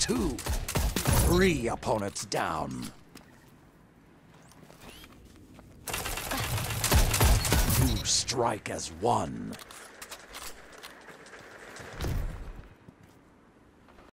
2. 3 opponents down. You strike as one.